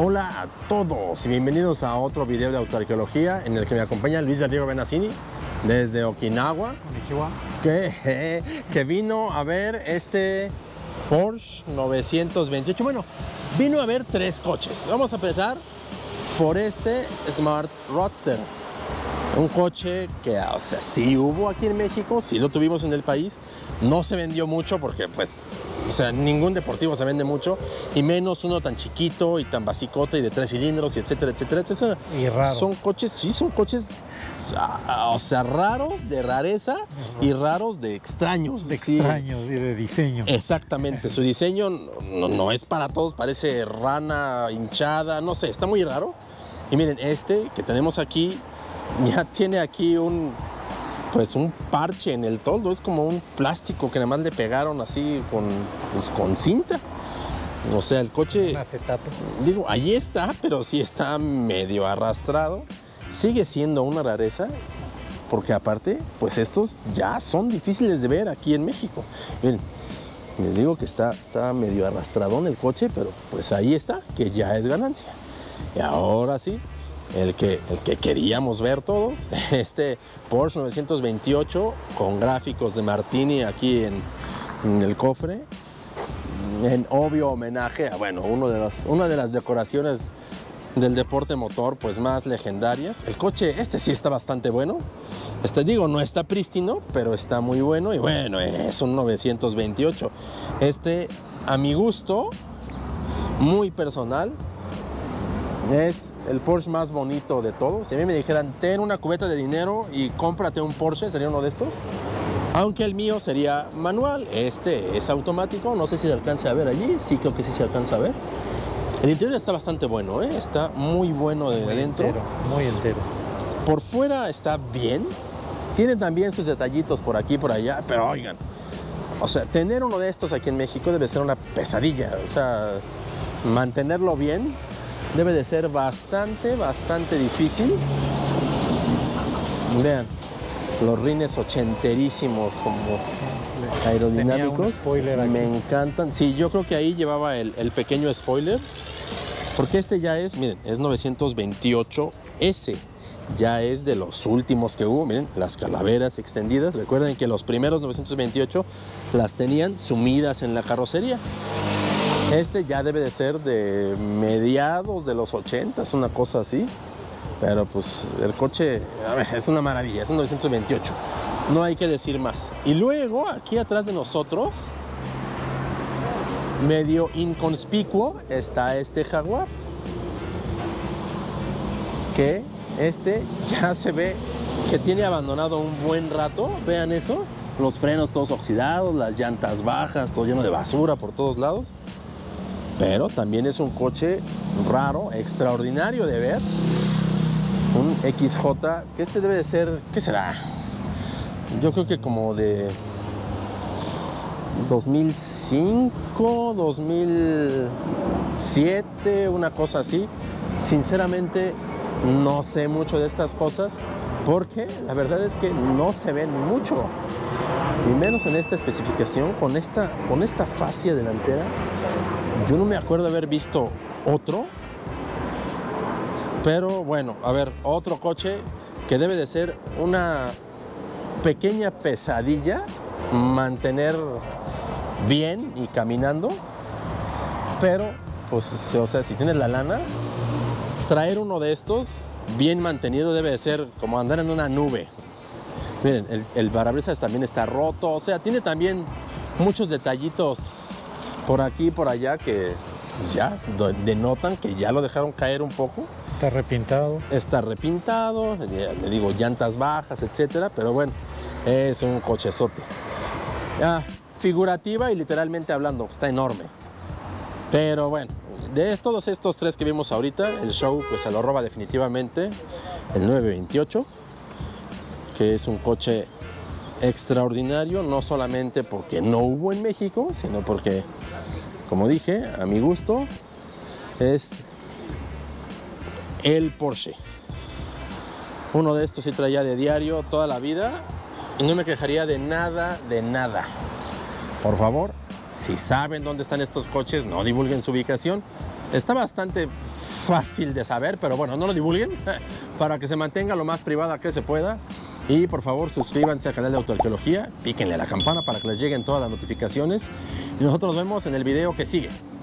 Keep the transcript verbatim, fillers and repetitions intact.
Hola a todos y bienvenidos a otro video de autoarqueología en el que me acompaña Luis del Riego Benassini desde Okinawa, que, que vino a ver este Porsche novecientos veintiocho. Bueno, vino a ver tres coches. Vamos a empezar por este Smart Roadster. Un coche que, o sea, sí hubo aquí en México, sí lo tuvimos en el país. No se vendió mucho porque, pues, o sea, ningún deportivo se vende mucho, y menos uno tan chiquito y tan basicote y de tres cilindros y etcétera, etcétera, etcétera. Y raro. Son coches, sí, son coches, o sea, raros, de rareza, uh-huh. y raros de extraños. De sí. extraños y de diseño. Exactamente, su diseño no, no es para todos, parece rana hinchada, no sé, está muy raro. Y miren, este que tenemos aquí, ya tiene aquí un, pues un parche en el toldo, es como un plástico que nada más le pegaron así con, pues con cinta. O sea, el coche, un acetato. Digo, ahí está, pero sí está medio arrastrado. Sigue siendo una rareza, porque aparte, pues estos ya son difíciles de ver aquí en México. Miren, les digo que está, está medio arrastradón el coche, pero pues ahí está, que ya es ganancia. Y ahora sí, El que, el que queríamos ver todos, este Porsche novecientos veintiocho con gráficos de Martini aquí en, en el cofre, en obvio homenaje a, bueno, uno de los, una de las decoraciones del deporte motor pues más legendarias. El coche, este sí está bastante bueno, este digo, no está prístino, pero está muy bueno, y bueno, es un novecientos veintiocho. Este, a mi gusto, muy personal, es el Porsche más bonito de todos. Si a mí me dijeran, ten una cubeta de dinero y cómprate un Porsche, sería uno de estos. Aunque el mío sería manual, este es automático. No sé si se alcanza a ver allí, sí creo que sí se alcanza a ver. El interior está bastante bueno, ¿eh? Está muy bueno de muy adentro. Entero, muy entero. Por fuera está bien. Tiene también sus detallitos por aquí y por allá, pero oigan, o sea, tener uno de estos aquí en México debe ser una pesadilla. O sea, mantenerlo bien debe de ser bastante, bastante difícil. Vean, los rines ochenterísimos, como aerodinámicos. Me encantan. Sí, yo creo que ahí llevaba el, el pequeño spoiler. Porque este ya es, miren, es novecientos veintiocho ese. Ya es de los últimos que hubo. Miren, las calaveras extendidas. Recuerden que los primeros novecientos veintiocho las tenían sumidas en la carrocería. Este ya debe de ser de mediados de los ochentas, una cosa así. Pero pues el coche, a ver, es una maravilla, es un novecientos veintiocho. No hay que decir más. Y luego, aquí atrás de nosotros, medio inconspicuo, está este Jaguar. Que este ya se ve que tiene abandonado un buen rato. Vean eso, los frenos todos oxidados, las llantas bajas, todo lleno de basura por todos lados. Pero también es un coche raro, extraordinario de ver. Un X J, que este debe de ser, ¿qué será? Yo creo que como de dos mil cinco, dos mil siete, una cosa así. Sinceramente, no sé mucho de estas cosas, porque la verdad es que no se ven mucho. Y menos en esta especificación, con esta, con esta fascia delantera. Yo no me acuerdo de haber visto otro, pero bueno, a ver, otro coche que debe de ser una pequeña pesadilla mantener bien y caminando, pero pues, o sea, si tienes la lana, traer uno de estos bien mantenido debe de ser como andar en una nube. Miren, el, el parabrisas también está roto, o sea, tiene también muchos detallitos por aquí y por allá que pues ya denotan que ya lo dejaron caer un poco. Está repintado. Está repintado, ya, le digo, llantas bajas, etcétera, pero bueno, es un cochezote. Ah, figurativa y literalmente hablando, está enorme. Pero bueno, de todos estos tres que vimos ahorita, el show pues se lo roba definitivamente el nueve veintiocho, que es un coche extraordinario, no solamente porque no hubo en México, sino porque, como dije, a mi gusto, es el Porsche. Uno de estos sí traía de diario toda la vida y no me quejaría de nada, de nada. Por favor, si saben dónde están estos coches, no divulguen su ubicación. Está bastante fácil de saber, pero bueno, no lo divulguen para que se mantenga lo más privada que se pueda. Y por favor, suscríbanse al canal de Autoarqueología, píquenle a la campana para que les lleguen todas las notificaciones. Y nosotros nos vemos en el video que sigue.